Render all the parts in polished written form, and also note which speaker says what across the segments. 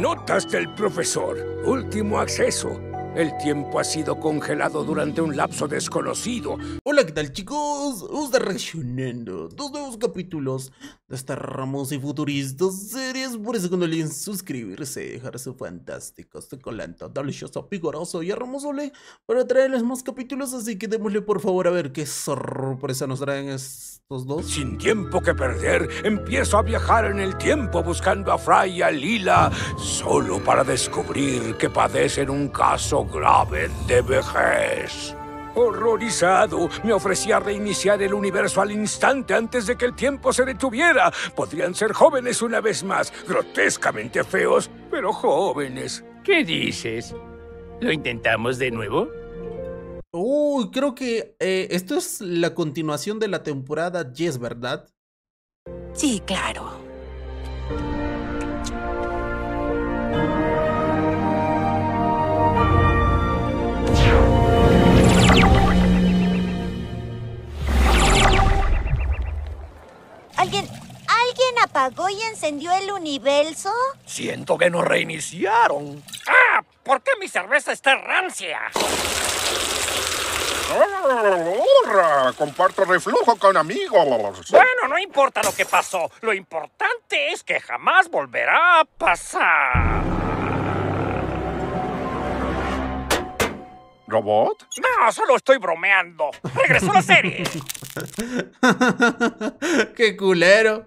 Speaker 1: Notas del profesor. Último acceso. El tiempo ha sido congelado durante un lapso desconocido.
Speaker 2: Hola, ¿qué tal, chicos? Os está reaccionando 2 nuevos capítulos de esta hermosa y futurista series. Por eso no olviden suscribirse y dejar su fantástico, suculento, delicioso, vigoroso y hermoso like para traerles más capítulos. Así que démosle por favor a ver qué sorpresa nos traen estos dos.
Speaker 1: Sin tiempo que perder, empiezo a viajar en el tiempo buscando a Fry y a Leela, solo para descubrir que padecen un caso grave de vejez. Horrorizado, me ofrecía reiniciar el universo al instante antes de que el tiempo se detuviera. Podrían ser jóvenes una vez más, grotescamente feos, pero jóvenes.
Speaker 3: ¿Qué dices? ¿Lo intentamos de nuevo?
Speaker 2: Uy, creo que esto es la continuación de la temporada 10, ¿verdad?
Speaker 4: Sí, claro.
Speaker 5: ¿Alguien apagó y encendió el universo?
Speaker 6: Siento que nos reiniciaron.
Speaker 3: ¡Ah! ¿Por qué mi cerveza está rancia?
Speaker 7: Comparto reflujo con amigos.
Speaker 3: Bueno, no importa lo que pasó. Lo importante es que jamás volverá a pasar.
Speaker 7: ¿Robot?
Speaker 3: No, solo estoy bromeando. Regresó a la serie.
Speaker 2: ¡Qué culero!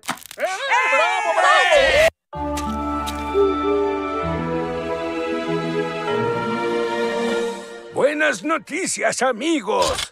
Speaker 1: Buenas noticias, amigos.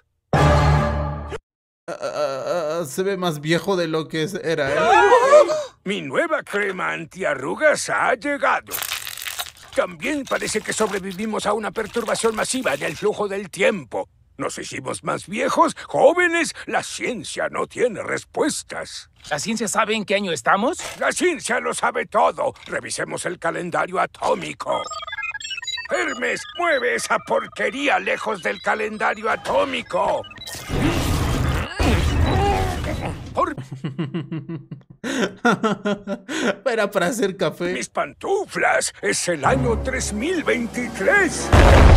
Speaker 2: Se ve más viejo de lo que era, ¿eh?
Speaker 1: Mi nueva crema antiarrugas ha llegado. También parece que sobrevivimos a una perturbación masiva del flujo del tiempo. Nos hicimos más viejos, jóvenes. La ciencia no tiene respuestas.
Speaker 3: ¿La ciencia sabe en qué año estamos?
Speaker 1: La ciencia lo sabe todo. Revisemos el calendario atómico. Hermes, mueve esa porquería lejos del calendario atómico.
Speaker 2: Era para hacer café.
Speaker 1: Mis pantuflas. Es el año 3023.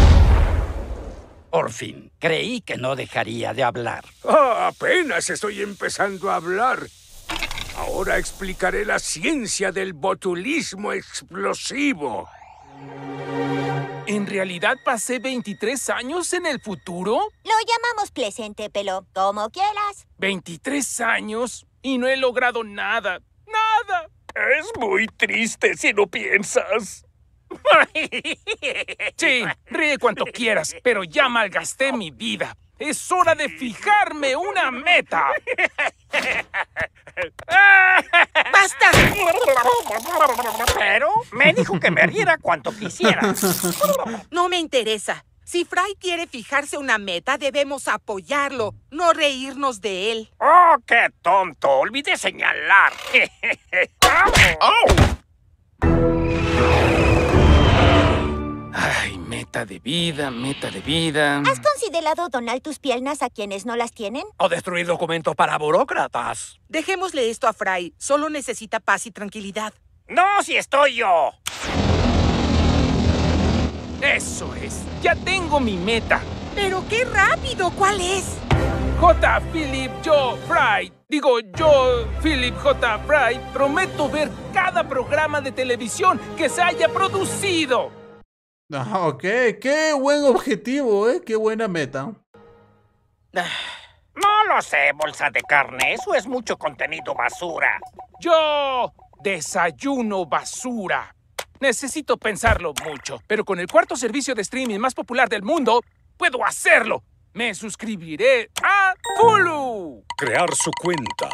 Speaker 6: Por fin, creí que no dejaría de hablar.
Speaker 1: Apenas estoy empezando a hablar. Ahora explicaré la ciencia del botulismo explosivo.
Speaker 3: ¿En realidad pasé 23 años en el futuro?
Speaker 5: Lo llamamos presente, Pelo, como quieras.
Speaker 3: 23 años y no he logrado nada. ¡Nada!
Speaker 6: Es muy triste si lo piensas.
Speaker 3: Sí, ríe cuanto quieras, pero ya malgasté mi vida. Es hora de fijarme una meta.
Speaker 4: ¡Basta!
Speaker 3: Pero me dijo que me riera cuanto quisiera.
Speaker 4: No me interesa. Si Fry quiere fijarse una meta, debemos apoyarlo, no reírnos de él.
Speaker 3: ¡Oh, qué tonto! Olvidé señalar. Ay, meta de vida, meta de vida.
Speaker 5: ¿Has considerado donar tus piernas a quienes no las tienen?
Speaker 6: O destruir documentos para burócratas.
Speaker 4: Dejémosle esto a Fry. Solo necesita paz y tranquilidad.
Speaker 3: ¡No, si estoy yo! Eso es. Ya tengo mi meta.
Speaker 4: ¡Pero qué rápido! ¿Cuál es?
Speaker 3: J. Philip Joe Fry. Digo, yo, Philip J. Fry, prometo ver cada programa de televisión que se haya producido.
Speaker 2: Ok, qué buen objetivo, ¿eh? Qué buena meta.
Speaker 3: No lo sé, bolsa de carne. Eso es mucho contenido basura. Yo desayuno basura. Necesito pensarlo mucho, pero con el cuarto servicio de streaming más popular del mundo, puedo hacerlo. Me suscribiré a Hulu.
Speaker 1: Crear su cuenta.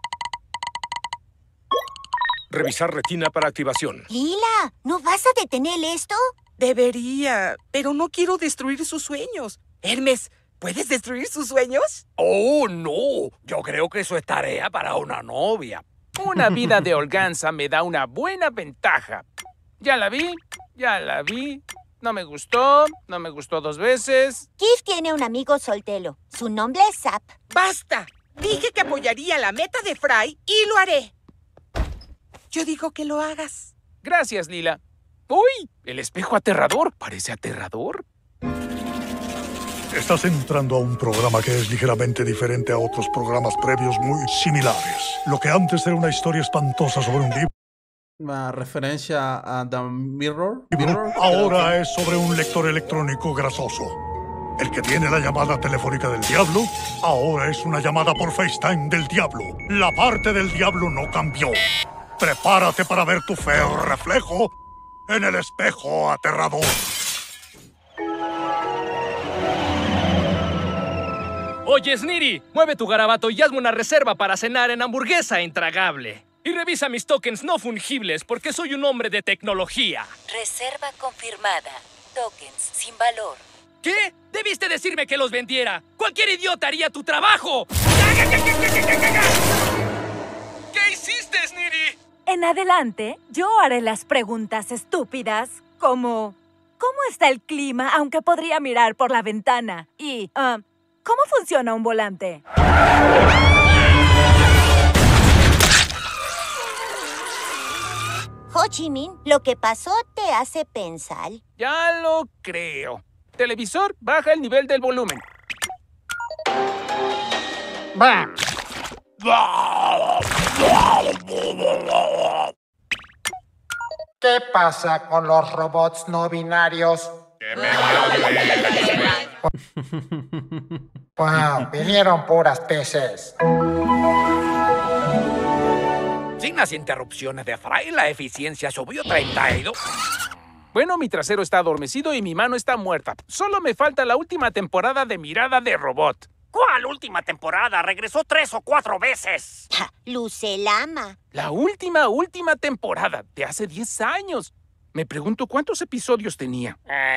Speaker 1: Revisar retina para activación.
Speaker 5: Leela, ¿no vas a detener esto?
Speaker 4: Debería, pero no quiero destruir sus sueños. Hermes, ¿puedes destruir sus sueños?
Speaker 6: Oh, no. Yo creo que eso es tarea para una novia.
Speaker 3: Una vida de holganza me da una buena ventaja. Ya la vi. No me gustó 2 veces.
Speaker 5: Keith tiene un amigo soltero. Su nombre es Zap.
Speaker 4: ¡Basta! Dije que apoyaría la meta de Fry y lo haré. Yo digo que lo hagas.
Speaker 3: Gracias, Leela. ¡Uy! El espejo aterrador. Parece aterrador.
Speaker 8: Estás entrando a un programa que es ligeramente diferente a otros programas previos muy similares. Lo que antes era una historia espantosa sobre un libro,
Speaker 2: Una referencia a The Mirror.
Speaker 8: ahora es sobre un lector electrónico grasoso. El que tiene la llamada telefónica del diablo, ahora es una llamada por FaceTime del diablo. La parte del diablo no cambió. Prepárate para ver tu feo reflejo en el espejo aterrador.
Speaker 9: Oye, Snitty, mueve tu garabato y hazme una reserva para cenar en hamburguesa intragable. Y revisa mis tokens no fungibles porque soy un hombre de tecnología.
Speaker 10: Reserva confirmada. Tokens sin valor.
Speaker 9: ¿Qué? Debiste decirme que los vendiera. Cualquier idiota haría tu trabajo. ¿Qué hiciste, Snitty?
Speaker 10: En adelante, yo haré las preguntas estúpidas como ¿cómo está el clima aunque podría mirar por la ventana? Y ¿cómo funciona un volante?
Speaker 5: Ho Chi Minh, lo que pasó te hace pensar.
Speaker 3: Ya lo creo. Televisor, baja el nivel del volumen.
Speaker 11: ¿Qué pasa con los robots no binarios? Wow, vinieron puras peces.
Speaker 6: Sin las interrupciones de Fry, la eficiencia subió 32.
Speaker 3: Bueno, mi trasero está adormecido y mi mano está muerta. Solo me falta la última temporada de Mirada de Robot.
Speaker 6: ¿Cuál última temporada? Regresó 3 o 4 veces.
Speaker 5: Lucelama.
Speaker 3: La última temporada, de hace 10 años. Me pregunto cuántos episodios tenía.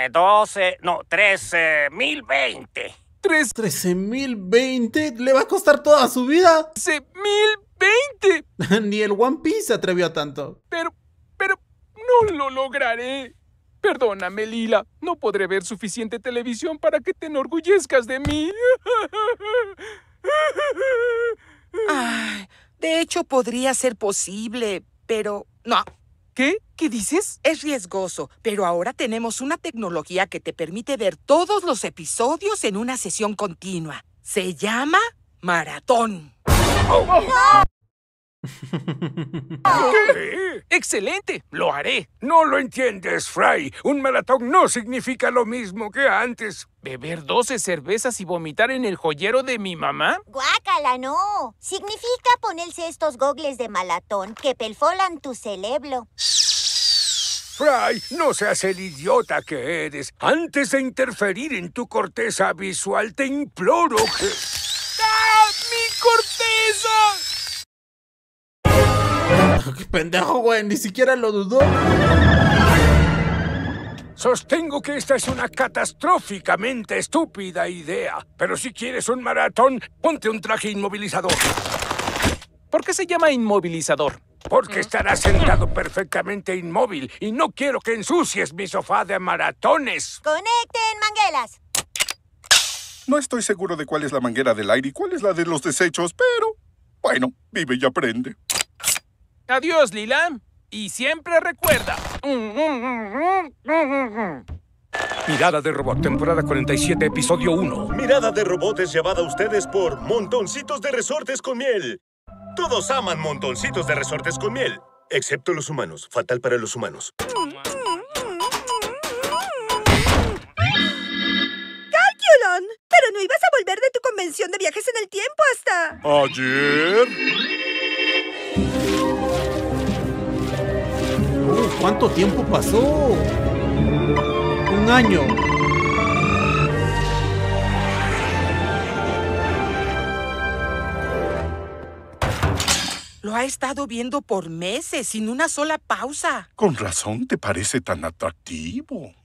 Speaker 6: 13,020.
Speaker 2: 13.020. ¿Le va a costar toda su vida?
Speaker 3: 13.020.
Speaker 2: Ni el One Piece se atrevió a tanto.
Speaker 3: Pero no lo lograré. Perdóname, Lila. No podré ver suficiente televisión para que te enorgullezcas de mí.
Speaker 4: Ay, de hecho, podría ser posible, pero no.
Speaker 3: ¿Qué? ¿Qué dices?
Speaker 4: Es riesgoso, pero ahora tenemos una tecnología que te permite ver todos los episodios en una sesión continua. Se llama maratón.
Speaker 3: ¿Qué? ¡Excelente! ¡Lo haré!
Speaker 1: No lo entiendes, Fry. Un maratón no significa lo mismo que antes.
Speaker 3: ¿Beber 12 cervezas y vomitar en el joyero de mi mamá?
Speaker 5: Guácala, no. Significa ponerse estos gogles de malatón que perforan tu cerebro.
Speaker 1: Fry, no seas el idiota que eres. Antes de interferir en tu corteza visual, te imploro que...
Speaker 3: ¡Ah! ¡Mi corteza!
Speaker 2: ¡Qué pendejo, güey! Ni siquiera lo dudó.
Speaker 1: Sostengo que esta es una catastróficamente estúpida idea. Pero si quieres un maratón, ponte un traje inmovilizador.
Speaker 3: ¿Por qué se llama inmovilizador?
Speaker 1: Porque estarás sentado perfectamente inmóvil y no quiero que ensucies mi sofá de maratones.
Speaker 5: ¡Conecten mangueras!
Speaker 7: No estoy seguro de cuál es la manguera del aire y cuál es la de los desechos, pero... bueno, vive y aprende.
Speaker 3: Adiós, Lila. Y siempre recuerda.
Speaker 1: Mirada de Robot, temporada 47, episodio 1.
Speaker 12: Mirada de Robot es llevada a ustedes por Montoncitos de Resortes con Miel. Todos aman Montoncitos de Resortes con Miel, excepto los humanos. Fatal para los humanos.
Speaker 13: ¡Calculon! Pero no ibas a volver de tu convención de viajes en el tiempo hasta...
Speaker 7: ¿Ayer?
Speaker 2: ¿Cuánto tiempo pasó? 1 año.
Speaker 4: Lo ha estado viendo por meses, sin una sola pausa.
Speaker 7: Con razón te parece tan atractivo.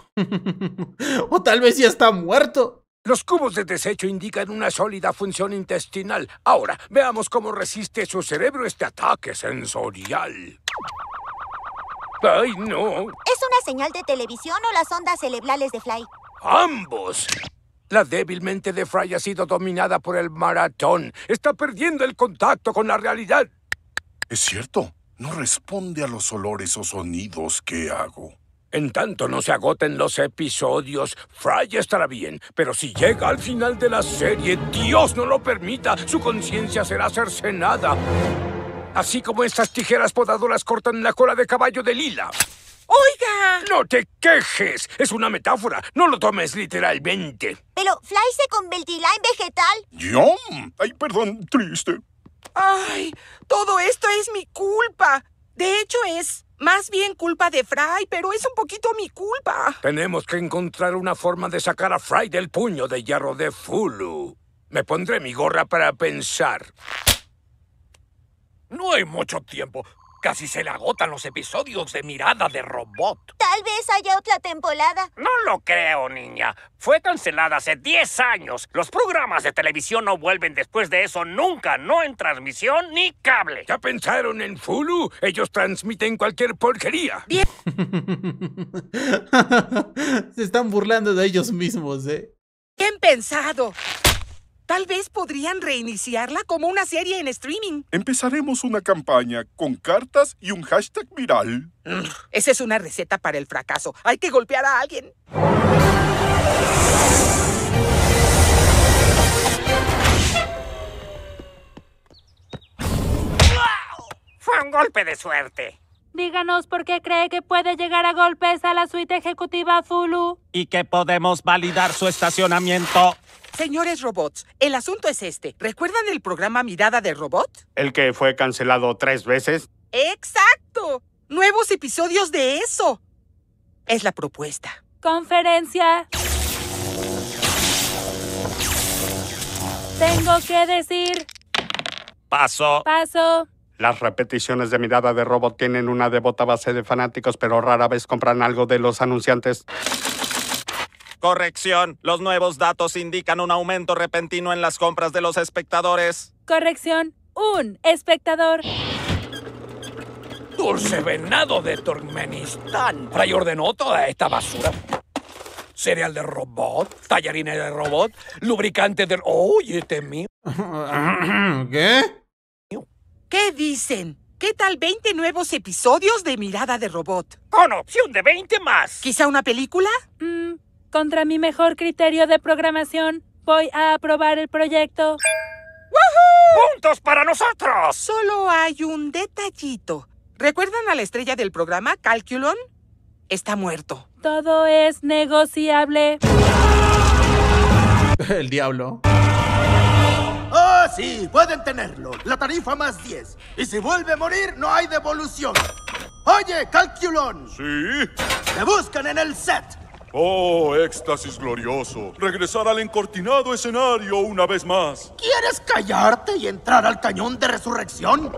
Speaker 2: O tal vez ya está muerto.
Speaker 1: Los cubos de desecho indican una sólida función intestinal. Ahora, veamos cómo resiste su cerebro este ataque sensorial. ¡Ay, no!
Speaker 5: ¿Es una señal de televisión o las ondas cerebrales de Fly?
Speaker 1: ¡Ambos! La débil mente de Fry ha sido dominada por el maratón. Está perdiendo el contacto con la realidad.
Speaker 7: Es cierto, no responde a los olores o sonidos que hago.
Speaker 1: En tanto no se agoten los episodios, Fry estará bien. Pero si llega al final de la serie, Dios no lo permita, su conciencia será cercenada. Así como estas tijeras podadoras cortan la cola de caballo de Lila.
Speaker 4: ¡Oiga!
Speaker 1: ¡No te quejes! Es una metáfora. No lo tomes literalmente.
Speaker 5: Pero Fly se convertirá en vegetal.
Speaker 7: ¡Yum! Ay, perdón, triste.
Speaker 4: ¡Ay! Todo esto es mi culpa. De hecho, es más bien culpa de Fry, pero es un poquito mi culpa.
Speaker 1: Tenemos que encontrar una forma de sacar a Fry del puño de hierro de Fulu. Me pondré mi gorra para pensar.
Speaker 6: No hay mucho tiempo. Casi se le agotan los episodios de Mirada de Robot.
Speaker 5: Tal vez haya otra temporada.
Speaker 6: No lo creo, niña. Fue cancelada hace 10 años. Los programas de televisión no vuelven después de eso nunca. No en transmisión ni cable.
Speaker 1: ¿Ya pensaron en Hulu? Ellos transmiten cualquier porquería.
Speaker 4: Bien.
Speaker 2: Se están burlando de ellos mismos, ¿eh?
Speaker 4: Bien pensado. Tal vez podrían reiniciarla como una serie en streaming.
Speaker 7: Empezaremos una campaña con cartas y un hashtag viral.
Speaker 4: Esa es una receta para el fracaso. Hay que golpear a alguien.
Speaker 6: Fue un golpe de suerte.
Speaker 10: Díganos por qué cree que puede llegar a golpes a la suite ejecutiva Hulu.
Speaker 14: ¿Y que podemos validar su estacionamiento?
Speaker 4: Señores robots, el asunto es este. ¿Recuerdan el programa Mirada de Robot?
Speaker 15: ¿El que fue cancelado 3 veces?
Speaker 4: ¡Exacto! Nuevos episodios de eso. Es la propuesta.
Speaker 10: Conferencia. Tengo que decir.
Speaker 14: Paso.
Speaker 10: Paso.
Speaker 15: Las repeticiones de Mirada de Robot tienen una devota base de fanáticos, pero rara vez compran algo de los anunciantes.
Speaker 14: Corrección. Los nuevos datos indican un aumento repentino en las compras de los espectadores.
Speaker 10: Corrección. Un espectador.
Speaker 6: Dulce venado de Turkmenistán. Fry ordenó toda esta basura. Cereal de robot, tallarines de robot, lubricante de... ¡Oye, mío!
Speaker 2: ¿Qué?
Speaker 4: ¿Qué dicen? ¿Qué tal 20 nuevos episodios de Mirada de Robot?
Speaker 6: Con opción de 20 más.
Speaker 4: ¿Quizá una película?
Speaker 10: Contra mi mejor criterio de programación, voy a aprobar el proyecto.
Speaker 4: ¡Woohoo!
Speaker 6: ¡Puntos para nosotros!
Speaker 4: Solo hay un detallito. ¿Recuerdan a la estrella del programa, Calculon? Está muerto.
Speaker 10: Todo es negociable.
Speaker 2: El diablo.
Speaker 16: ¡Ah, sí! Pueden tenerlo. La tarifa más 10. Y si vuelve a morir, no hay devolución. Oye, Calculon.
Speaker 17: ¿Sí?
Speaker 16: Te buscan en el set.
Speaker 17: Oh, éxtasis glorioso. Regresar al encortinado escenario una vez más.
Speaker 16: ¿Quieres callarte y entrar al cañón de resurrección?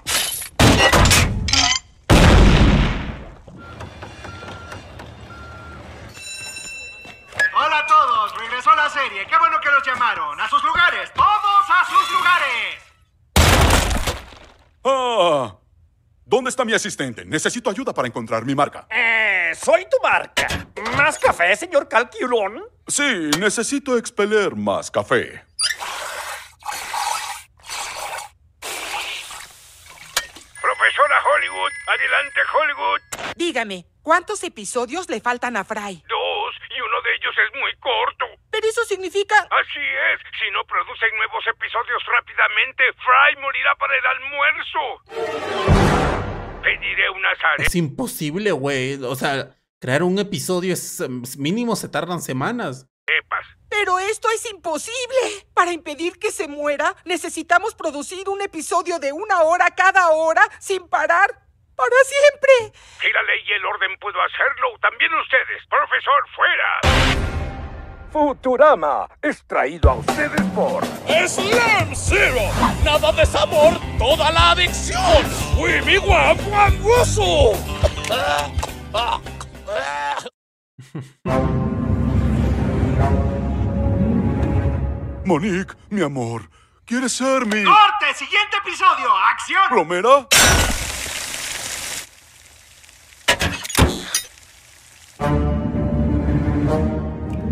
Speaker 18: Hola a todos, regresó la serie. Qué bueno que los llamaron. ¡A sus lugares! ¡Todos a sus lugares!
Speaker 17: Ah, ¿dónde está mi asistente? Necesito ayuda para encontrar mi marca.
Speaker 6: Soy tu marca. ¿Más café, señor Calculon?
Speaker 17: Sí, necesito expeler más café.
Speaker 1: Profesora Hollywood, adelante Hollywood.
Speaker 4: Dígame, ¿cuántos episodios le faltan a Fry?
Speaker 1: 2, y uno de ellos es muy corto.
Speaker 4: Pero eso significa...
Speaker 1: Así es, si no producen nuevos episodios rápidamente, Fry morirá para el almuerzo. Pediré unas arepas.
Speaker 2: Es imposible, güey. O sea, crear un episodio es mínimo se tardan semanas.
Speaker 4: ¡Pero esto es imposible! Para impedir que se muera, necesitamos producir un episodio de 1 hora cada hora, sin parar, para siempre.
Speaker 1: Si la ley y el orden puedo hacerlo, también ustedes. Profesor, fuera. Futurama es traído a ustedes por...
Speaker 9: ¡Slam Zero! ¡Nada de sabor, toda la adicción! ¡Wimmy Wam Wam Wusu!
Speaker 17: Monique, mi amor, ¿quieres ser mi...?
Speaker 18: ¡Corte! ¡Siguiente episodio! ¡Acción!
Speaker 17: ¿Romera?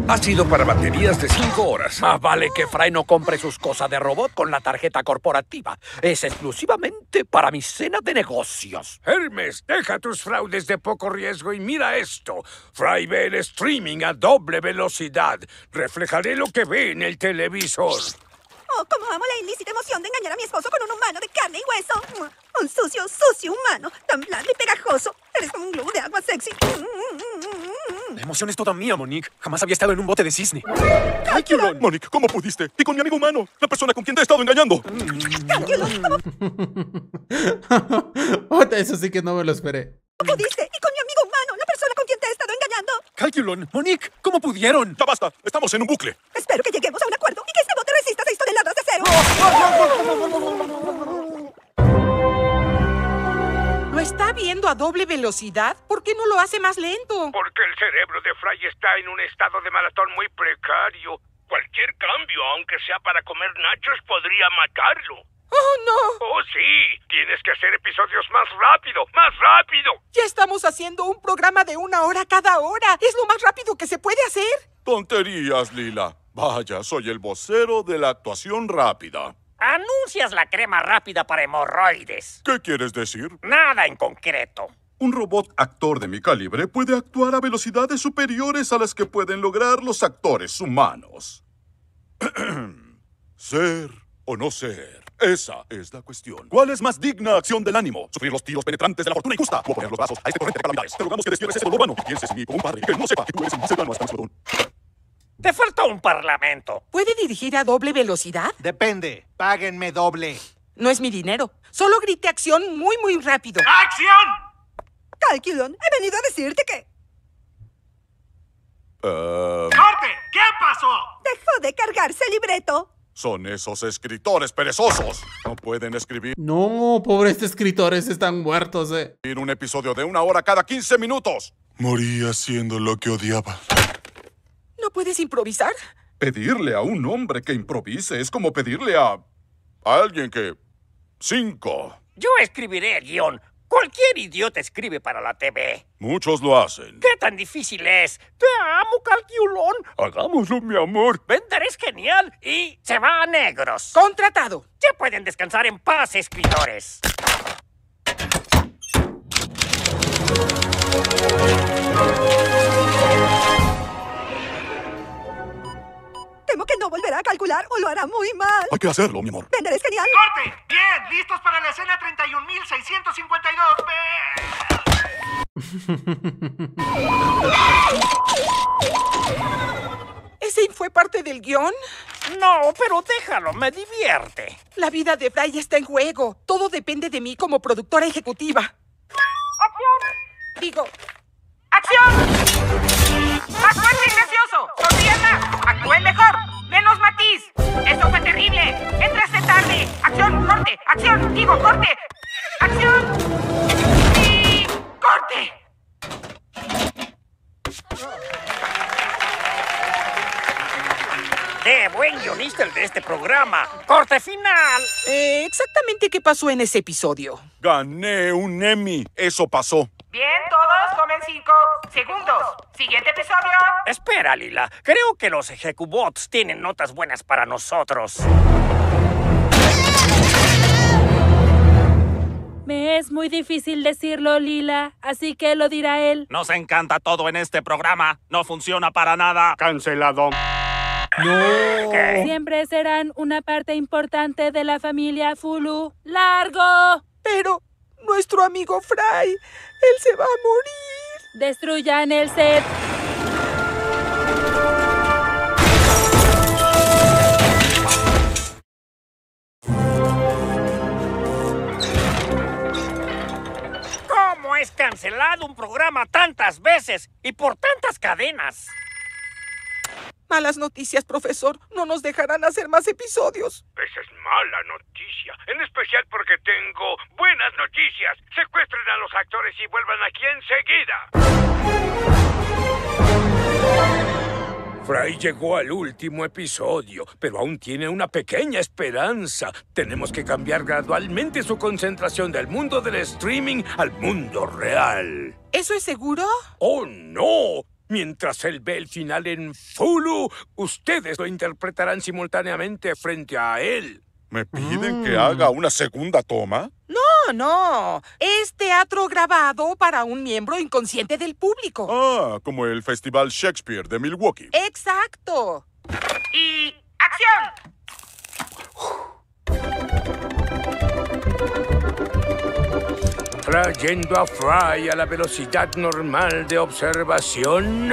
Speaker 6: Ha sido para baterías de 5 horas. Más vale que Fry no compre sus cosas de robot con la tarjeta corporativa. Es exclusivamente para mi cena de negocios.
Speaker 1: Hermes, deja tus fraudes de poco riesgo y mira esto. Fry ve el streaming a doble velocidad. Reflejaré lo que ve en el televisor.
Speaker 13: Oh, cómo amo la ilícita emoción de engañar a mi esposo con un humano de carne y hueso. Un sucio humano, tan blando y pegajoso. Eres como un globo de agua sexy.
Speaker 19: La emoción es toda mía, Monique. Jamás había estado en un bote de cisne.
Speaker 17: ¡Calculon! Monique, ¿cómo pudiste? Y con mi amigo humano, la persona con quien te he estado engañando.
Speaker 2: Eso sí que no me lo esperé.
Speaker 13: ¿Cómo pudiste? Y con mi amigo humano, la persona con quien te he estado engañando.
Speaker 19: Calculon, Monique, ¿cómo pudieron?
Speaker 17: Ya basta, estamos en un bucle.
Speaker 13: Espero que lleguemos a un acuerdo y que este bote resista 6 toneladas de acero.
Speaker 4: ¿Lo está viendo a doble velocidad? ¿Por qué no lo hace más lento?
Speaker 1: Porque el cerebro de Fry está en un estado de maratón muy precario. Cualquier cambio, aunque sea para comer nachos, podría matarlo.
Speaker 4: ¡Oh, no!
Speaker 1: ¡Oh, sí! Tienes que hacer episodios más rápido, ¡más rápido!
Speaker 4: Ya estamos haciendo un programa de 1 hora cada hora. Es lo más rápido que se puede hacer.
Speaker 17: Tonterías, Lila. Vaya, soy el vocero de la actuación rápida.
Speaker 6: Anuncias la crema rápida para hemorroides.
Speaker 17: ¿Qué quieres decir?
Speaker 6: Nada en concreto.
Speaker 17: Un robot actor de mi calibre puede actuar a velocidades superiores a las que pueden lograr los actores humanos. Ser o no ser. Esa es la cuestión. ¿Cuál es más digna acción del ánimo? ¿Sufrir los tiros penetrantes de la fortuna injusta? ¿O poner los brazos a este torrente de calamidades? Te rogamos que despiertes ese dolor humano y pienses en mí como un padre que no sepa que tú eres el más cercano a Stanford.
Speaker 6: Te falta un parlamento.
Speaker 4: ¿Puede dirigir a doble velocidad?
Speaker 16: Depende. Páguenme doble.
Speaker 4: No es mi dinero. Solo grite acción muy, muy rápido.
Speaker 18: ¡Acción!
Speaker 13: Calculon, he venido a decirte que...
Speaker 18: ¡Corte! ¿Qué pasó?
Speaker 13: Dejó de cargarse el libreto.
Speaker 17: Son esos escritores perezosos. No pueden escribir
Speaker 2: No, pobres escritores están muertos,
Speaker 17: un episodio de 1 hora cada 15 minutos. Morí haciendo lo que odiaba.
Speaker 4: ¿No puedes improvisar?
Speaker 17: Pedirle a un hombre que improvise es como pedirle a alguien que... 5.
Speaker 6: Yo escribiré el guión. Cualquier idiota escribe para la TV.
Speaker 17: Muchos lo hacen.
Speaker 6: ¿Qué tan difícil es? Te amo, Calculon.
Speaker 17: Hagámoslo, mi amor.
Speaker 6: Bender es genial y se va a negros.
Speaker 4: Contratado.
Speaker 6: Ya pueden descansar en paz, escritores.
Speaker 13: Temo que no volverá a calcular o lo hará muy mal.
Speaker 17: Hay que hacerlo, mi amor.
Speaker 13: Bender es genial.
Speaker 18: ¡Corte! Bien, listos para la escena 31.652.
Speaker 4: ¿Ese fue parte del guión?
Speaker 6: No, pero déjalo, me divierte.
Speaker 4: La vida de Fry está en juego. Todo depende de mí como productora ejecutiva.
Speaker 6: ¡Acción!
Speaker 4: Digo...
Speaker 20: ¡Acción! ¡Actúen sin gracioso! ¡Sonríen más! ¡Actúen mejor! ¡Menos matiz! ¡Eso fue terrible! ¡Entraste tarde! ¡Acción! ¡Corte! ¡Acción! ¡Digo, corte! ¡Acción! ¡Sí! ¡Corte!
Speaker 6: ¡Qué buen guionista el de este programa! ¡Corte final!
Speaker 4: Exactamente qué pasó en ese episodio.
Speaker 17: Gané un Emmy. Eso pasó.
Speaker 20: Bien, todos tomen 5 segundos. Siguiente episodio.
Speaker 6: Espera, Lila. Creo que los Ejecubots tienen notas buenas para nosotros.
Speaker 10: Me es muy difícil decirlo, Lila, así que lo dirá él.
Speaker 14: Nos encanta todo en este programa. No funciona para nada.
Speaker 15: Cancelado.
Speaker 2: No.
Speaker 10: Siempre serán una parte importante de la familia Fulu. ¡Largo!
Speaker 4: Pero nuestro amigo Fry, él se va a morir.
Speaker 10: Destruyan el set.
Speaker 6: ¿Cómo es cancelado un programa tantas veces y por tantas cadenas?
Speaker 4: Malas noticias, profesor. No nos dejarán hacer más episodios.
Speaker 1: Esa es mala noticia. En especial porque tengo buenas noticias. Secuestren a los actores y vuelvan aquí enseguida. Fry llegó al último episodio, pero aún tiene una pequeña esperanza. Tenemos que cambiar gradualmente su concentración del mundo del streaming al mundo real.
Speaker 4: ¿Eso es seguro?
Speaker 1: ¡Oh, no! Mientras él ve el final en Hulu, ustedes lo interpretarán simultáneamente frente a él.
Speaker 17: ¿Me piden que haga una segunda toma?
Speaker 4: No. Es teatro grabado para un miembro inconsciente del público.
Speaker 17: Ah, como el Festival Shakespeare de Milwaukee.
Speaker 4: ¡Exacto!
Speaker 20: ¡Y acción!
Speaker 1: Trayendo a Fry a la velocidad normal de observación.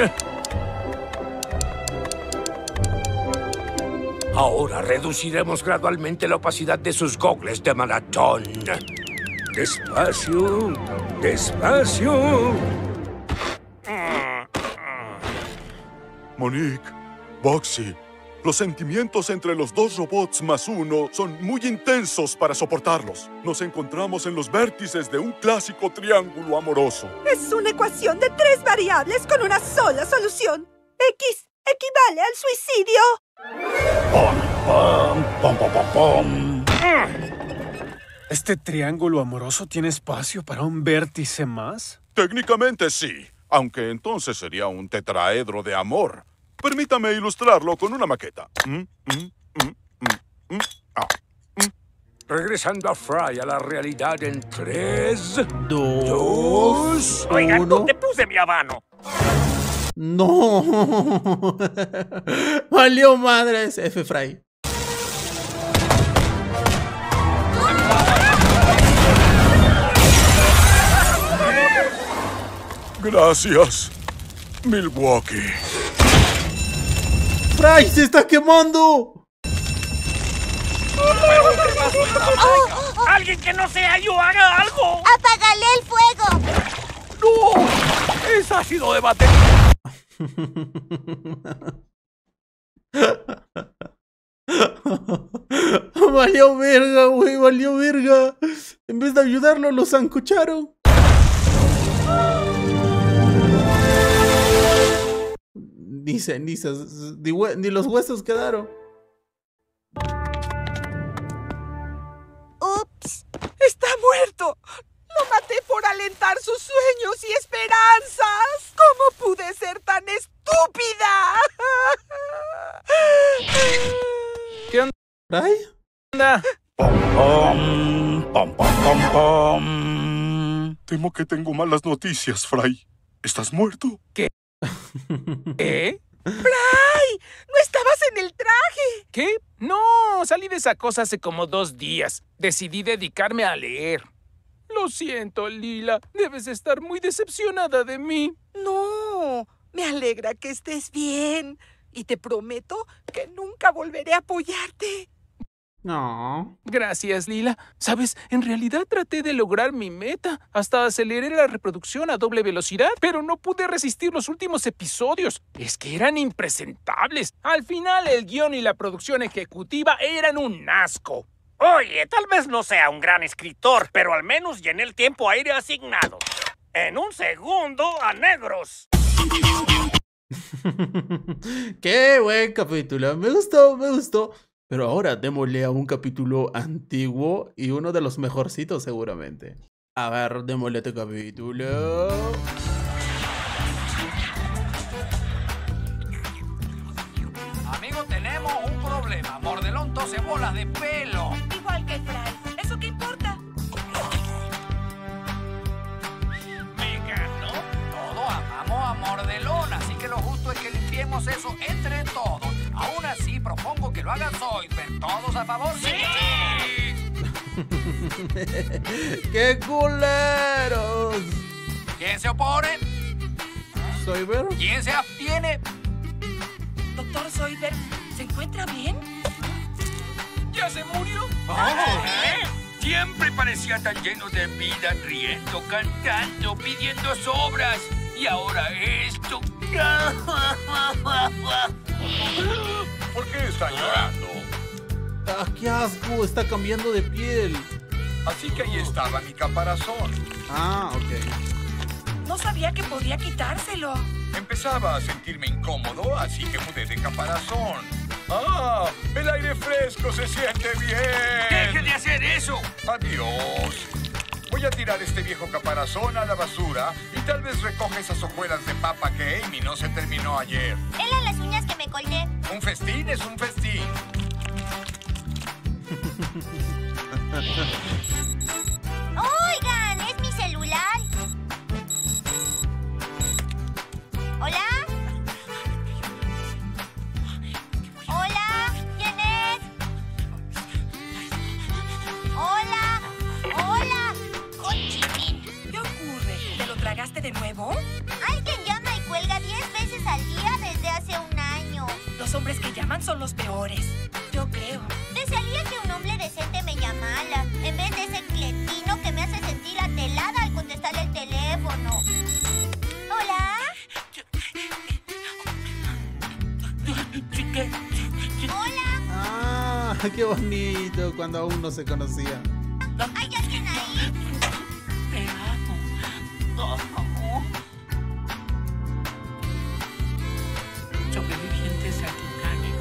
Speaker 1: Ahora reduciremos gradualmente la opacidad de sus gogles de maratón. Despacio, despacio.
Speaker 17: Monique, Boxy, los sentimientos entre los dos robots más uno son muy intensos para soportarlos. Nos encontramos en los vértices de un clásico triángulo amoroso.
Speaker 13: Es una ecuación de 3 variables con una sola solución. X equivale al suicidio.
Speaker 19: ¿Este triángulo amoroso tiene espacio para un vértice más?
Speaker 17: Técnicamente sí, aunque entonces sería un tetraedro de amor. Permítame ilustrarlo con una maqueta.
Speaker 1: Regresando a Fry a la realidad en 3,
Speaker 2: 2,
Speaker 6: Oigan,
Speaker 2: 1.
Speaker 6: ¿dónde puse mi habano?
Speaker 2: No. Valió madres, F. Fry.
Speaker 17: Gracias, Milwaukee.
Speaker 2: ¡Fry se está quemando!
Speaker 6: ¡Alguien que no sea yo haga algo!
Speaker 5: ¡Apágale el fuego!
Speaker 6: ¡No! ¡Es ácido de batería!
Speaker 2: Valió verga, güey, valió verga. En vez de ayudarlo, lo zancocharon. Ni cenizas, ni los huesos quedaron.
Speaker 5: ¡Ups!
Speaker 4: ¡Está muerto! ¡Lo maté por alentar sus sueños y esperanzas! ¿Cómo pude ser tan estúpida?
Speaker 3: ¿Qué onda?
Speaker 2: ¿Fry?
Speaker 17: Temo que tengo malas noticias, Fry. ¿Estás muerto?
Speaker 3: ¿Qué?
Speaker 4: ¡Fry! ¡No estabas en el traje!
Speaker 3: ¿Qué? No, salí de esa cosa hace como 2 días. Decidí dedicarme a leer. Lo siento, Lila. Debes estar muy decepcionada de mí.
Speaker 4: No, me alegra que estés bien. Y te prometo que nunca volveré a apoyarte.
Speaker 2: No.
Speaker 3: Gracias, Lila. Sabes, en realidad traté de lograr mi meta. Hasta aceleré la reproducción a doble velocidad, pero no pude resistir los últimos episodios. Es que eran impresentables. Al final, el guión y la producción ejecutiva eran un asco.
Speaker 6: Oye, tal vez no sea un gran escritor, pero al menos llené el tiempo aire asignado. En un segundo, a negros.
Speaker 2: Qué buen capítulo. Me gustó. Pero ahora démosle a un capítulo antiguo y uno de los mejorcitos seguramente. A ver, démosle a este capítulo.
Speaker 6: Amigo, tenemos un problema. Mordelón tose bolas de pelo.
Speaker 10: Igual que Fry. ¿Eso qué importa?
Speaker 6: Me ganó. Todos amamos a Mordelón, así que lo justo es que limpiemos eso entre todos. Aún así, propongo que lo haga Zoidberg. ¿Todos a favor? ¡Sí!
Speaker 2: ¡Qué culeros!
Speaker 6: ¿Quién se opone?
Speaker 2: ¿Zoidberg?
Speaker 6: ¿Quién se abstiene?
Speaker 10: Doctor Zoidberg, ¿se encuentra bien?
Speaker 6: ¿Ya se murió?
Speaker 1: Siempre parecía tan lleno de vida, riendo, cantando, pidiendo sobras. Y ahora esto.
Speaker 17: ¿Por qué está llorando?
Speaker 2: ¡Ah, qué asco! Está cambiando de piel.
Speaker 17: Así que ahí estaba mi caparazón.
Speaker 2: Ah, ok.
Speaker 10: No sabía que podía quitárselo.
Speaker 17: Empezaba a sentirme incómodo, así que mudé de caparazón. ¡Ah! ¡El aire fresco se siente bien!
Speaker 1: ¡Deje de hacer eso!
Speaker 17: ¡Adiós! Voy
Speaker 21: Voy a tirar este viejo caparazón a la basura y tal vez recoja esas hojuelas de papa que Amy no se terminó ayer.
Speaker 5: Eran las uñas que me colgué.
Speaker 21: Un festín es un festín.
Speaker 5: Oigan, es mi celular. ¿Hola? ¿Hola? ¿Quién es? ¡Hola! ¡Hola! ¡Cochín!
Speaker 4: ¿Qué ocurre? ¿Te lo tragaste de nuevo?
Speaker 5: Alguien llama y cuelga 10 veces al día desde hace un año.
Speaker 4: Los hombres que llaman son los peores. Yo creo.
Speaker 5: Desearía que un hombre decente me llamara, en vez de ese cretino que me hace sentir atelada al contestarle el teléfono. ¿Hola? ¿Hola?
Speaker 2: Ah, qué bonito, cuando aún no se conocía.
Speaker 5: ¿Hay alguien ahí?
Speaker 6: Te amo. Sobrevivientes al Titanic.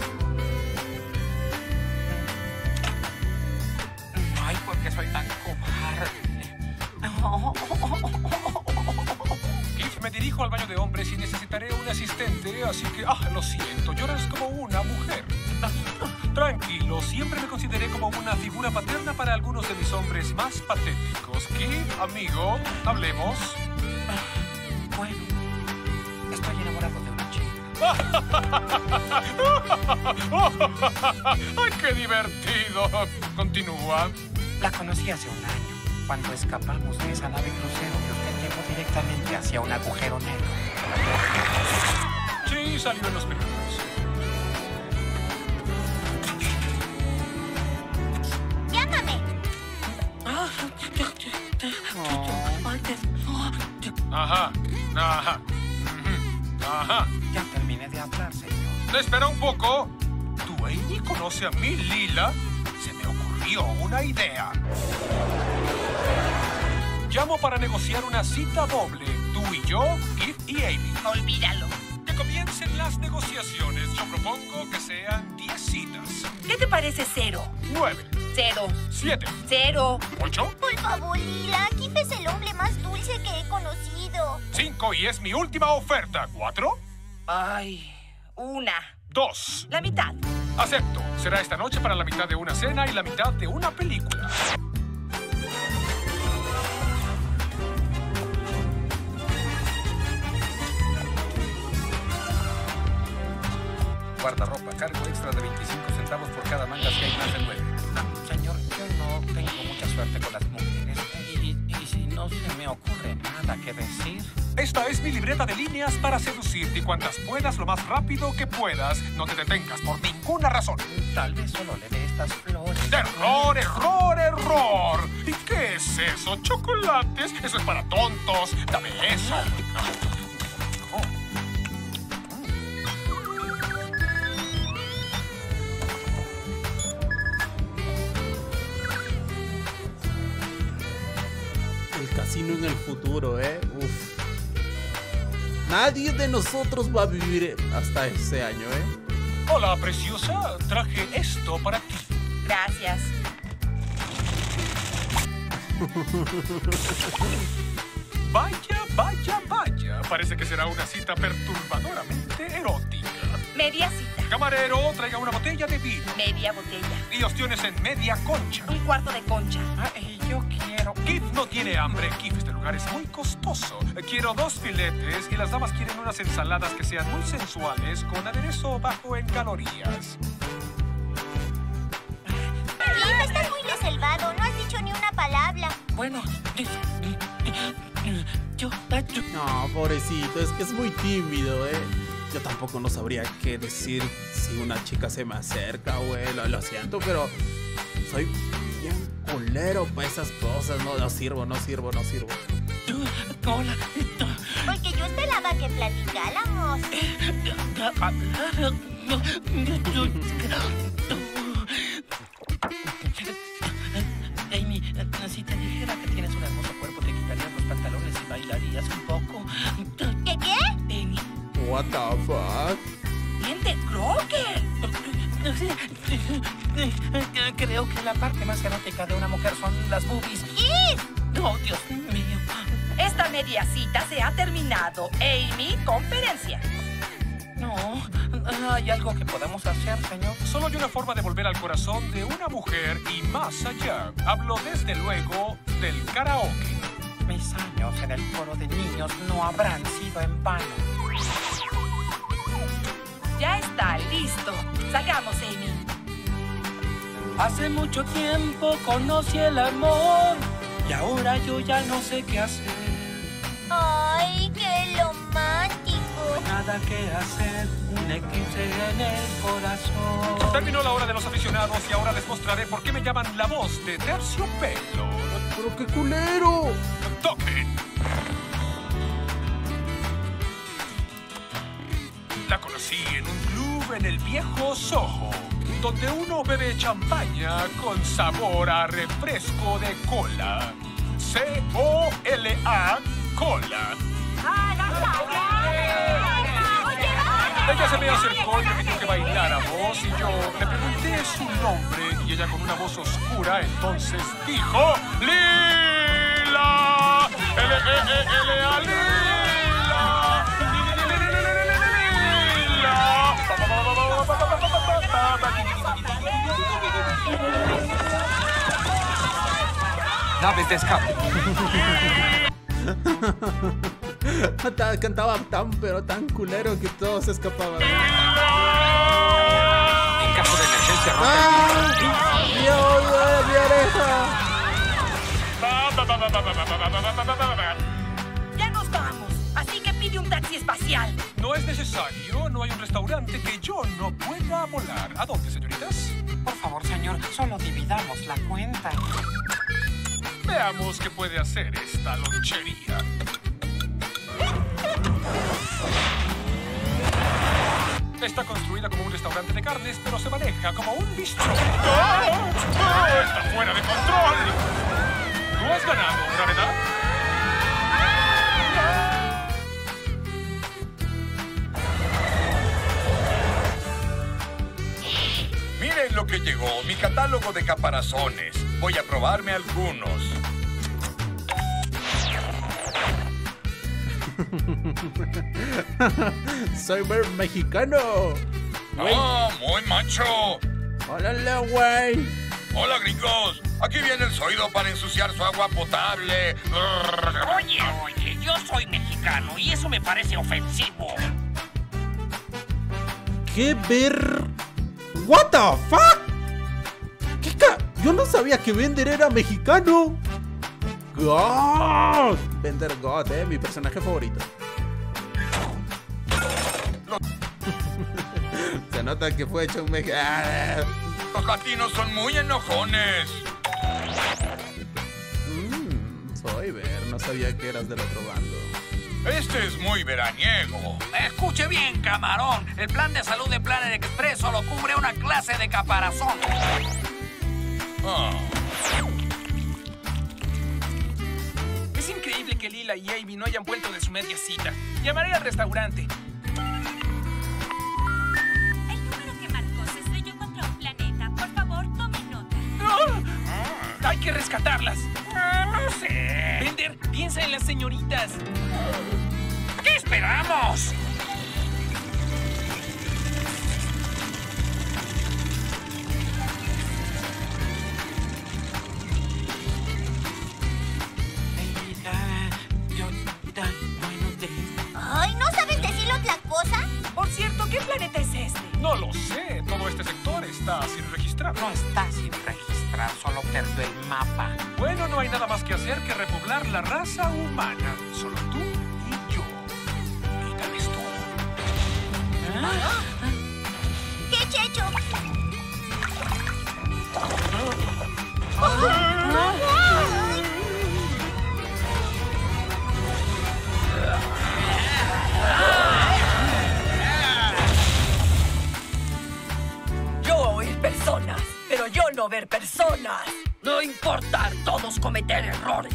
Speaker 6: Ay, ¿por qué soy tan cobarde?
Speaker 3: Cliff, me dirijo al baño de hombres y necesitaré un asistente, así que... lo siento, lloras como una mujer. Tranquilo, siempre me consideré como una figura paterna para algunos de mis hombres más patéticos. Cliff, amigo, hablemos.
Speaker 6: Bueno, estoy enamorado de una chica.
Speaker 3: ¡Ay, qué divertido! Continúa.
Speaker 6: La conocí hace un año, cuando escapamos de esa nave crucero que usted llevó directamente hacia un agujero negro.
Speaker 3: Sí, salió en los periódicos.
Speaker 5: ¡Llámame!
Speaker 3: Ajá.
Speaker 6: Ya terminé de hablar, señor.
Speaker 3: Espera un poco. ¿Tu Amy conoce a mi Lila? Se me ocurrió una idea. Llamo para negociar una cita doble. Tú y yo, Cliff y Amy.
Speaker 4: Olvídalo.
Speaker 3: Que comiencen las negociaciones. Yo propongo que sean 10 citas.
Speaker 4: ¿Qué te parece 0?
Speaker 3: 9.
Speaker 4: 0.
Speaker 3: 7.
Speaker 4: 0.
Speaker 3: 8.
Speaker 5: Por favor, Lila, Kip es el hombre más dulce que he conocido.
Speaker 3: 5 y es mi última oferta. 4.
Speaker 4: Ay, 1.
Speaker 3: 2.
Speaker 4: La mitad.
Speaker 3: Acepto. Será esta noche para la mitad de una cena y la mitad de una película.
Speaker 22: Guardarropa, cargo extra de 25 centavos por cada manga si hay más de 9.
Speaker 6: Señor, yo no tengo mucha suerte con las mujeres. Y si no se me ocurre nada que decir...
Speaker 3: Esta es mi libreta de líneas para seducirte y cuantas puedas, lo más rápido que puedas. No te detengas por ninguna razón.
Speaker 6: Tal vez solo le dé estas flores.
Speaker 3: ¡Error, error, error! ¿Y qué es eso? ¿Chocolates? Eso es para tontos. Dame eso.
Speaker 2: El casino en el futuro, Uf. Nadie de nosotros va a vivir hasta ese año,
Speaker 3: Hola, preciosa. Traje esto para ti.
Speaker 4: Gracias.
Speaker 3: Vaya, vaya, vaya. Parece que será una cita perturbadoramente erótica.
Speaker 4: Media cita.
Speaker 3: Camarero, traiga una botella de vino.
Speaker 4: Media botella.
Speaker 3: Y ostiones en media concha.
Speaker 4: Un cuarto de concha.
Speaker 6: Yo quiero...
Speaker 3: Kip no tiene hambre. Kip, este lugar es muy costoso. Quiero 2 filetes y las damas quieren unas ensaladas que sean muy sensuales con aderezo bajo en calorías.
Speaker 5: Kip, estás muy reservado. No has dicho ni una palabra.
Speaker 6: Bueno,
Speaker 2: No, pobrecito, es que es muy tímido, Yo tampoco no sabría qué decir si una chica se me acerca, Lo siento, pero soy bien culero para esas cosas. No sirvo.
Speaker 6: Hola.
Speaker 5: Porque yo esperaba que platicáramos.
Speaker 6: Amy, si te dijera que tienes un hermoso cuerpo, te quitarías los pantalones y bailarías un poco.
Speaker 5: ¿Qué?
Speaker 6: Amy.
Speaker 2: What the fuck?
Speaker 4: ¡Diente Crocker!
Speaker 6: Creo que la parte más erótica de una mujer son las boobies.
Speaker 4: Oh, Dios mío. Esta media cita se ha terminado. Amy, conferencia.
Speaker 3: No, ¿hay algo que podamos hacer, señor? Solo hay una forma de volver al corazón de una mujer y más allá. Hablo desde luego del karaoke.
Speaker 4: Mis años en el coro de niños no habrán sido en vano. Ya está, listo. Salgamos, Amy.
Speaker 9: Hace mucho tiempo conocí el amor y ahora yo ya no sé qué hacer.
Speaker 5: ¡Ay, qué romántico!
Speaker 9: Nada que hacer, un eclipse en el corazón.
Speaker 3: Terminó la hora de los aficionados y ahora les mostraré por qué me llaman la voz de Terciopelo.
Speaker 2: ¡Pero qué culero!
Speaker 3: ¡Toquen! La conocí en un club en el viejo Soho, donde uno bebe champaña con sabor a refresco de cola. C-O-L-A, cola. Ella se me acercó y me pidió que bailáramos y yo le pregunté su nombre y ella con una voz oscura entonces dijo ¡Lila! L-E-E-L-A, Lila.
Speaker 22: Naves de escape.
Speaker 2: Cantaba pero tan culero que todos se escapaban.
Speaker 22: En caso de emergencia,
Speaker 2: ¡Dios, mi oreja!
Speaker 4: Ya nos vamos, así que pide un taxi espacial.
Speaker 3: No es necesario, no hay un restaurante que yo no pueda volar. ¿A dónde, señoritas?
Speaker 4: Por favor, señor, solo dividamos la cuenta.
Speaker 3: Veamos qué puede hacer esta lonchería. Está construida como un restaurante de carnes, pero se maneja como un bistro. ¡Oh! ¡Está fuera de control! ¿Tú has ganado, Gravedad?
Speaker 21: Miren lo que llegó, mi catálogo de caparazones. Voy a probarme algunos.
Speaker 2: Soy ver mexicano.
Speaker 21: ¡Oh, muy macho!
Speaker 2: ¡Hola, güey!
Speaker 21: Hola, gringos. Aquí viene el zoido para ensuciar su agua potable.
Speaker 6: Oye, yo soy mexicano y eso me parece ofensivo.
Speaker 2: ¿Qué ver? ¿What the fuck? Yo no sabía que Bender era mexicano. God. Bender God, mi personaje favorito. Se nota que fue hecho un mexicano.
Speaker 21: Los latinos son muy enojones.
Speaker 2: Soy Ver, no sabía que eras del otro bando.
Speaker 21: Este es muy veraniego.
Speaker 6: Escuche bien, camarón. El plan de salud de Planet Express solo cubre una clase de caparazón.
Speaker 3: Es increíble que Lila y Amy no hayan vuelto de su media cita. Llamaré al restaurante.
Speaker 5: El número que marcó se estrelló contra un planeta. Por favor, tome nota.
Speaker 3: Hay que rescatarlas.
Speaker 6: No sé.
Speaker 3: Bender, piensa en las señoritas.
Speaker 6: ¿Qué esperamos?
Speaker 5: Ay, ¿no sabes decirlo otra cosa?
Speaker 4: Por cierto, ¿qué planeta es este?
Speaker 3: No lo sé. Todo este sector está sin registrar.
Speaker 4: No está sin registrar, solo perdió el mapa.
Speaker 3: Bueno, no hay nada más que hacer que repoblar la raza humana. Solo tú y yo. Y tal vez tú.
Speaker 5: ¡Qué checho!
Speaker 4: Yo oír personas, pero yo no ver personas. No importa, todos cometer errores.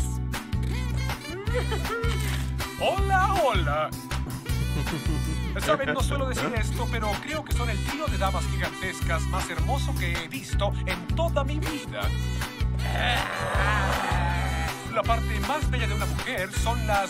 Speaker 3: Hola, hola. Saben, no suelo decir esto, pero creo que son el trío de damas gigantescas más hermoso que he visto en toda mi vida.
Speaker 22: La parte más bella de una mujer son las...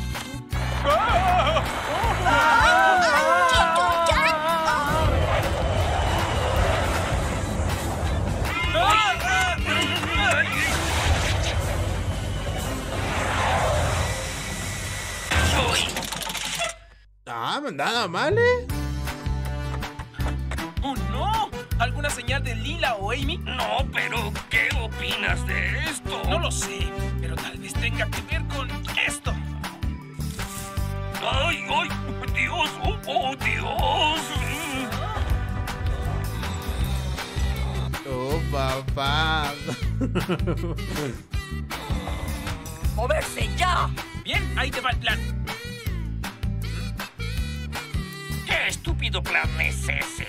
Speaker 2: Nada mal, ¿eh?
Speaker 3: ¡Oh, no! ¿Alguna señal de Lila o Amy?
Speaker 8: No, pero ¿qué opinas de esto?
Speaker 3: No lo sé, pero tal vez tenga que ver con esto.
Speaker 8: ¡Ay, ay! ¡Dios! ¡Oh, Dios!
Speaker 2: Oh, papá.
Speaker 4: ¡Moverse ya!
Speaker 3: Bien, ahí te va el plan.
Speaker 8: ¿Qué estúpido plan es ese?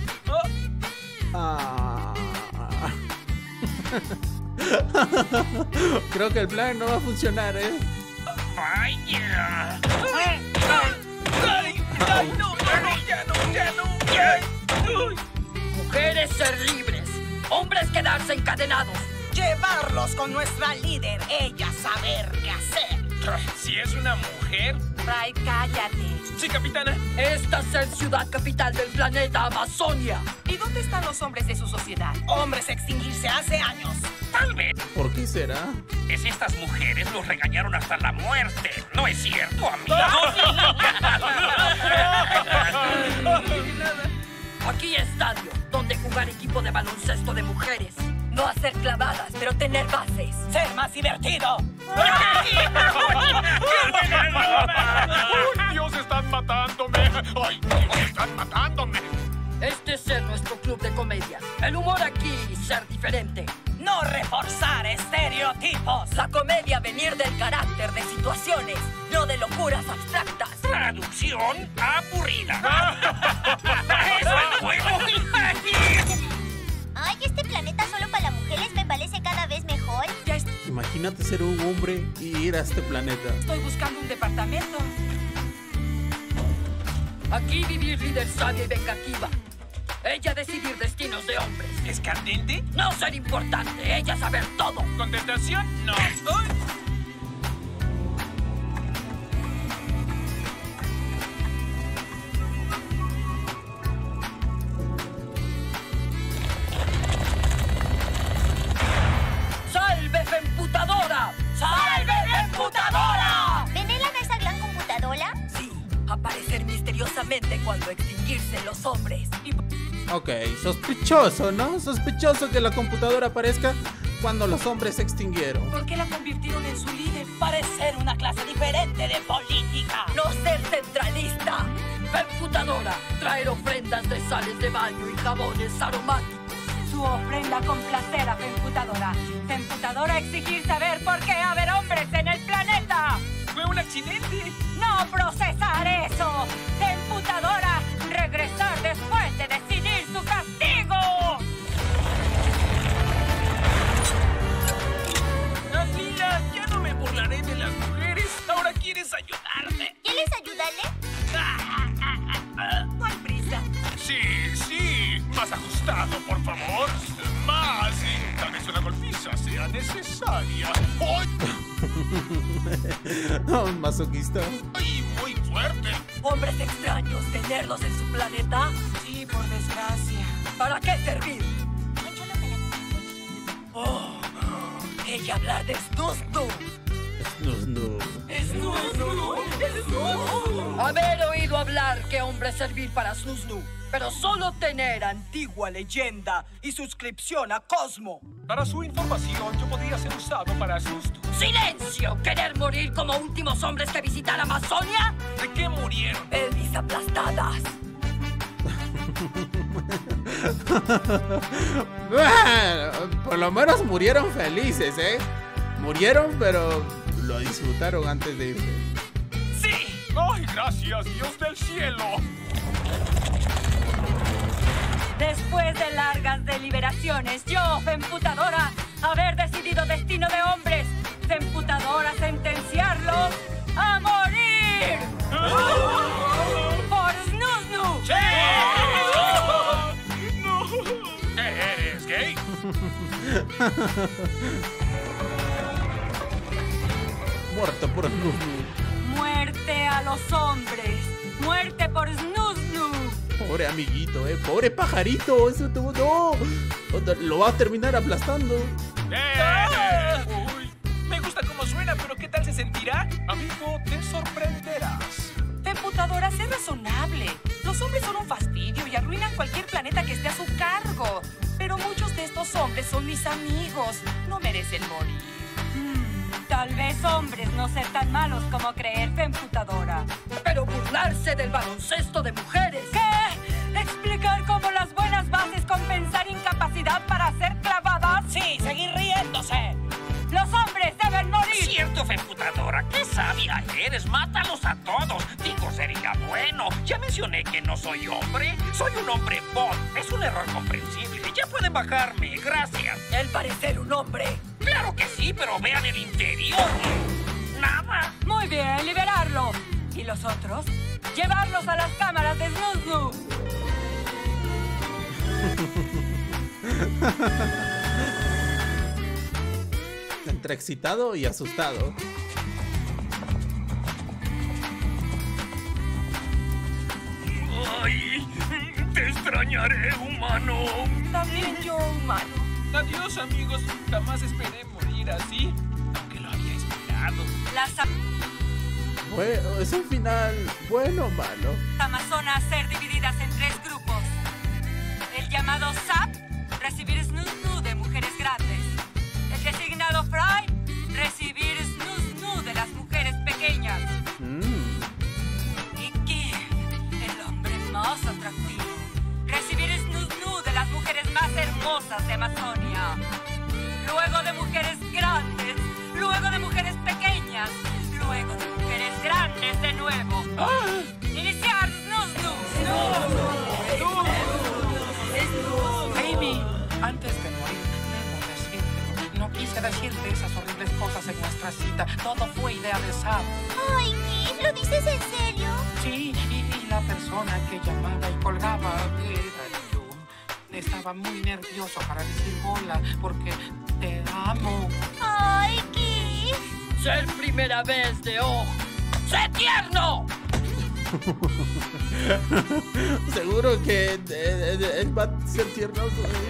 Speaker 2: Creo que el plan no va a funcionar, ¿eh?
Speaker 8: ¡Vaya!
Speaker 3: ¡Ay, no! ¡Ya no!
Speaker 4: Mujeres ser libres, hombres quedarse encadenados.
Speaker 20: Llevarlos con nuestra líder, ella saber qué hacer.
Speaker 3: Si es una mujer...
Speaker 4: Ray, cállate.
Speaker 3: Sí, capitana.
Speaker 4: Esta es la ciudad capital del planeta Amazonia.
Speaker 20: ¿Y dónde están los hombres de su sociedad? Hombres a extinguirse hace años.
Speaker 8: Tal vez.
Speaker 2: ¿Por qué será?
Speaker 8: Es estas mujeres los regañaron hasta la muerte. ¿No es cierto, amigo?
Speaker 4: Aquí estadio, donde jugar equipo de baloncesto de mujeres. No hacer clavadas, pero tener bases.
Speaker 20: ¡Ser más divertido!
Speaker 22: ¡Uy, Dios, están matándome! ¡Ay, Dios, están matándome!
Speaker 4: Este es nuestro club de comedia. El humor aquí ser diferente.
Speaker 20: No reforzar estereotipos.
Speaker 4: La comedia venir del carácter de situaciones, no de locuras abstractas.
Speaker 8: Traducción aburrida. ¡Eso es nuevo!
Speaker 5: Ay, este planeta solo para las mujeres me parece cada vez mejor.
Speaker 2: Imagínate ser un hombre y ir a este planeta.
Speaker 20: Estoy buscando un departamento.
Speaker 4: Aquí vivir líder sabia y vengativa. Ella decidir destinos de hombres.
Speaker 3: ¿Es candente?
Speaker 4: No ser importante, ella saber todo.
Speaker 3: ¿Contestación? No.
Speaker 4: ¡Salve, Femputadora! ¡Salve, Femputadora!
Speaker 5: ¿Venelan a esa gran computadora?
Speaker 4: Sí, aparecer misteriosamente cuando extinguirse los hombres.
Speaker 2: Ok, sospechoso, ¿no? Sospechoso que la computadora aparezca cuando los hombres se extinguieron.
Speaker 20: ¿Por qué la convirtieron en su líder? Parecer una clase diferente de política.
Speaker 4: No ser centralista. Femputadora, traer ofrendas de sales de baño y jabones aromáticos.
Speaker 10: Su ofrenda con placer a Femputadora. Femputadora exigir saber por qué haber hombres en el planeta.
Speaker 3: ¡Fue un accidente!
Speaker 10: ¡No procesar eso! Femputadora, regresar después de decidir su castigo.
Speaker 3: Lila, ya no me burlaré de las mujeres. Ahora quieres ayudarme.
Speaker 5: ¿Quieres ayudarle?
Speaker 20: No hay prisa.
Speaker 17: Sí, más ajustado, por favor. Más. Y tal vez una golpiza sea necesaria. ¡Ay!
Speaker 2: No, masoquista.
Speaker 17: ¡Ay, muy fuerte!
Speaker 4: Hombres extraños, tenerlos en su planeta.
Speaker 20: Sí, por desgracia.
Speaker 4: ¿Para qué servir? Oh, ella hablar de Snusnu. Haber oído hablar que hombre servir para Snusnu, pero solo tener antigua leyenda y suscripción a Cosmo.
Speaker 22: Para su información, yo podría ser usado para susto.
Speaker 4: ¡Silencio! ¿Querer morir como últimos hombres que visitar Amazonia?
Speaker 3: ¿De qué murieron?
Speaker 4: Pelvis aplastadas.
Speaker 2: Bueno, por lo menos murieron felices, ¿eh? Murieron, pero lo disfrutaron antes de irse.
Speaker 3: ¡Sí!
Speaker 22: ¡Ay, gracias, Dios del cielo!
Speaker 10: Después de largas deliberaciones, yo, Femputadora, haber decidido destino de hombres, Femputadora sentenciarlos a morir. ¡Por Snusnu!
Speaker 3: ¡Sí! ¡No! ¿Eres gay?
Speaker 2: Muerto por Snoo Snoo.
Speaker 10: ¡Muerte a los hombres! ¡Muerte por Snoo Snoo!
Speaker 2: Pobre amiguito, pobre pajarito. Eso no. Lo va a terminar aplastando.
Speaker 3: Uy, me gusta cómo suena, pero ¿qué tal se sentirá? Amigo, te sorprenderás.
Speaker 4: Femputadora, sé razonable. Los hombres son un fastidio y arruinan cualquier planeta que esté a su cargo. Pero muchos de estos hombres son mis amigos. No merecen morir.
Speaker 10: Tal vez hombres no ser tan malos como creer, Femputadora.
Speaker 4: Pero burlarse del baloncesto de mujeres.
Speaker 10: ¿Qué? ¿Explicar cómo las buenas bases compensar incapacidad para ser clavadas?
Speaker 8: Sí, seguir riéndose.
Speaker 10: ¡Los hombres deben morir!
Speaker 8: Cierto, Femputadora, qué sabia eres. Mátalos a todos. Digo, sería bueno. Ya mencioné que no soy hombre. Soy un hombre bot. Es un error comprensible. Ya pueden bajarme. Gracias.
Speaker 4: El parecer un hombre.
Speaker 8: Claro que sí, pero vean el interior. Nada.
Speaker 10: Muy bien, liberarlo. ¿Y los otros? Llevarlos a las cámaras de Snoo Snoo.
Speaker 2: Entre excitado y asustado.
Speaker 8: Ay, te extrañaré, humano.
Speaker 4: También yo, humano.
Speaker 3: Adiós, amigos. Jamás esperé morir así, aunque lo había esperado.
Speaker 2: Bueno, es un final bueno o malo.
Speaker 10: Amazonas ser divididas en 3 grupos. El llamado SAP, recibir Snoo Snoo de mujeres grandes. El designado Fry, recibir Snoo Snoo de las mujeres pequeñas. Y Kid, el hombre más atractivo, recibir Snoo Snoo de las mujeres más hermosas de Amazonia. Luego de mujeres grandes, luego de mujeres pequeñas, luego de mujeres grandes de nuevo. Iniciar Snoo Snoo.
Speaker 6: Amy, antes de morir, debo decirte, no quise decirte esas horribles cosas en nuestra cita. Todo fue idea de Sam.
Speaker 5: Ay, Keith, ¿lo dices en serio?
Speaker 6: Sí, y la persona que llamaba y colgaba era yo. Estaba muy nervioso para decir hola, porque te amo.
Speaker 5: Ay, Keith.
Speaker 4: Ser primera vez de ojo. ¡Sé tierno!
Speaker 2: Seguro que él va a ser tierno.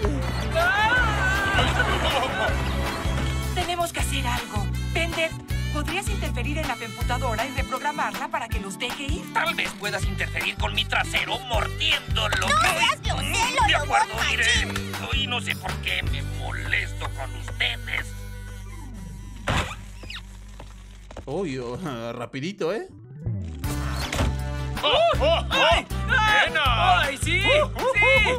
Speaker 4: Tenemos que hacer algo. Bender, ¿podrías interferir en la Femputadora y reprogramarla para que los deje ir?
Speaker 8: Tal vez puedas interferir con mi trasero mordiéndolo.
Speaker 5: ¡No seas grosero,
Speaker 8: De acuerdo,
Speaker 5: Robot
Speaker 8: diré.
Speaker 5: Machine!
Speaker 8: Y no sé por qué me molesto con ustedes.
Speaker 2: Uy, rapidito,
Speaker 3: ¡Ay! ¡Ay, sí! ¡Sí!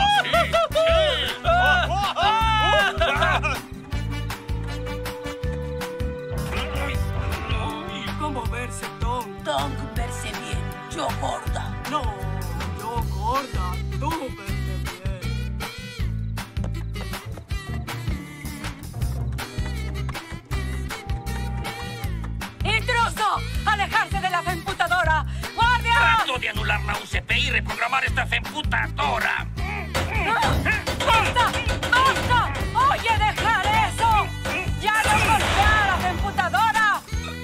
Speaker 4: ¿Cómo verse, Tom? Tom, verse bien. Yo gorda. No, yo gorda. Tú verse bien.
Speaker 10: ¡Intruso! ¡Alejarse de la Femputadora! ¡Guardia!
Speaker 8: Trato de anular la UCP y reprogramar esta Femputadora.
Speaker 10: ¡Basta! ¡Basta! ¡Oye, dejar eso! ¡Ya no golpea a la Femputadora!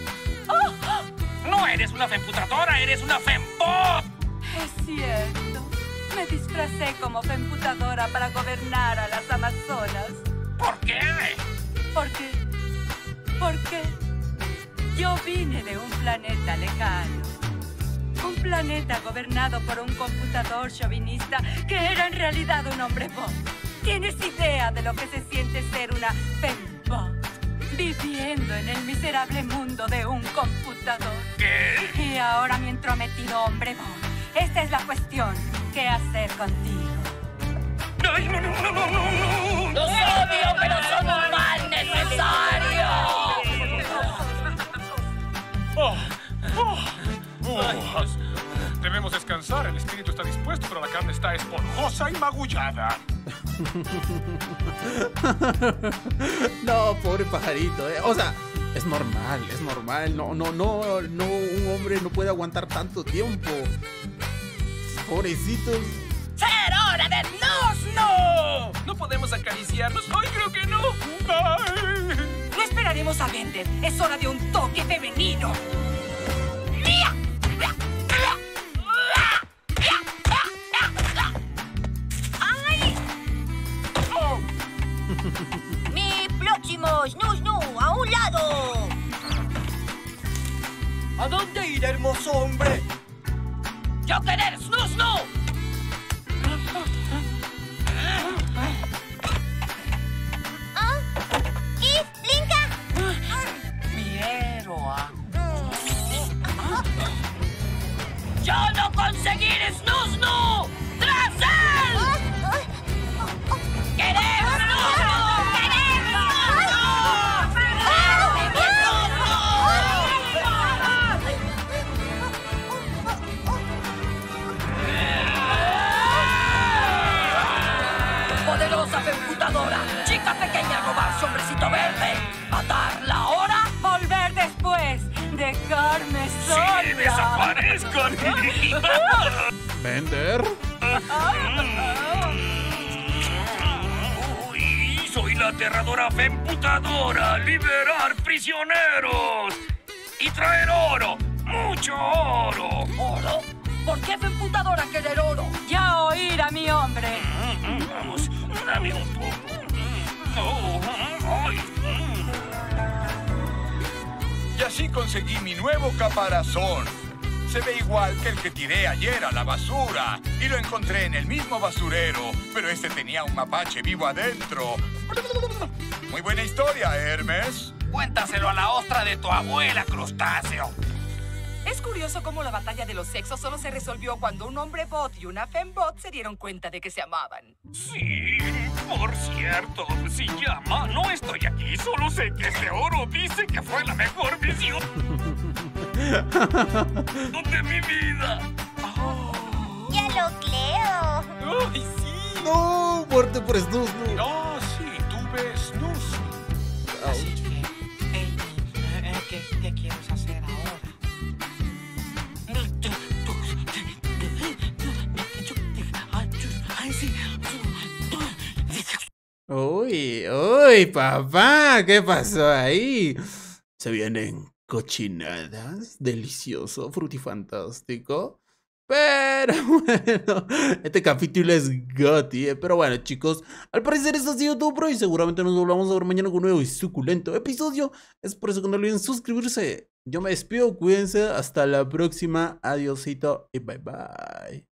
Speaker 8: No eres una Femputadora, eres una Fembot.
Speaker 10: Es cierto. Me disfracé como Femputadora para gobernar a las Amazonas.
Speaker 8: ¿Por qué?
Speaker 10: Porque yo vine de un planeta lejano. Un planeta gobernado por un computador chauvinista que era en realidad un hombre bot. ¿Tienes idea de lo que se siente ser una Fembot? Viviendo en el miserable mundo de un computador.
Speaker 8: ¿Qué?
Speaker 10: Y ahora mi entrometido hombre bot. Esta es la cuestión. ¿Qué hacer contigo?
Speaker 8: ¡Ay, no!
Speaker 4: ¡Los odio, pero son un mal necesario!
Speaker 3: Debemos descansar. El espíritu está dispuesto, pero la carne está esponjosa y magullada.
Speaker 2: No, pobre pajarito, O sea, es normal. No, un hombre no puede aguantar tanto tiempo. Pobrecitos.
Speaker 4: ¡Ser hora de Snoo Snoo!
Speaker 3: ¿No podemos acariciarnos? ¡Ay, creo que no! ¡Ay!
Speaker 4: No esperaremos a Bender. Es hora de un toque femenino.
Speaker 5: ¡Ay! Mi próximo Snoo, a un lado.
Speaker 6: ¿A dónde ir, hermoso hombre?
Speaker 8: ¡Yo querer Snoo!
Speaker 5: ¿Ah? ¿Kif? ¿Blinka?
Speaker 6: Mi héroe.
Speaker 8: ¡Yo no conseguir Snoo! ¡Tras él! ¡Queremos Snoo!
Speaker 6: Poderosa computadora. Chica pequeña robarse, hombrecito verde. Matarla ahora.
Speaker 10: Volver después. Dejarme sola.
Speaker 8: ¡Sí, desaparezcan!
Speaker 2: Bender.
Speaker 8: Uy, soy la aterradora Femputadora. ¡Liberar prisioneros! ¡Y traer oro! ¡Mucho oro!
Speaker 6: ¿Oro? ¿Por qué Femputadora querer oro?
Speaker 10: Ya oír a mi hombre.
Speaker 8: Vamos, dame un poco. Ay.
Speaker 21: Y así conseguí mi nuevo caparazón. Se ve igual que el que tiré ayer a la basura. Y lo encontré en el mismo basurero, pero este tenía un mapache vivo adentro. Muy buena historia, Hermes.
Speaker 8: Cuéntaselo a la ostra de tu abuela, crustáceo.
Speaker 4: Es curioso cómo la batalla de los sexos solo se resolvió cuando un hombre bot y una fembot se dieron cuenta de que se amaban.
Speaker 8: Sí, por cierto, si llama, no estoy aquí. Solo sé que ese oro dice que fue la mejor misión de mi vida.
Speaker 5: Ya lo creo.
Speaker 8: ¡Ay, sí!
Speaker 2: No, muerte por Snoo.
Speaker 17: No, sí, tuve snus.
Speaker 6: Así que, ¿qué quieres hacer ahora?
Speaker 2: Uy, papá, ¿qué pasó ahí? Se vienen cochinadas, delicioso, frutifantástico. Pero bueno, este capítulo es GOTY. Pero bueno, chicos, al parecer esto ha sido todo por hoy. Seguramente nos volvamos a ver mañana con un nuevo y suculento episodio. Es por eso que no olviden suscribirse. Yo me despido, cuídense, hasta la próxima. Adiosito y bye bye.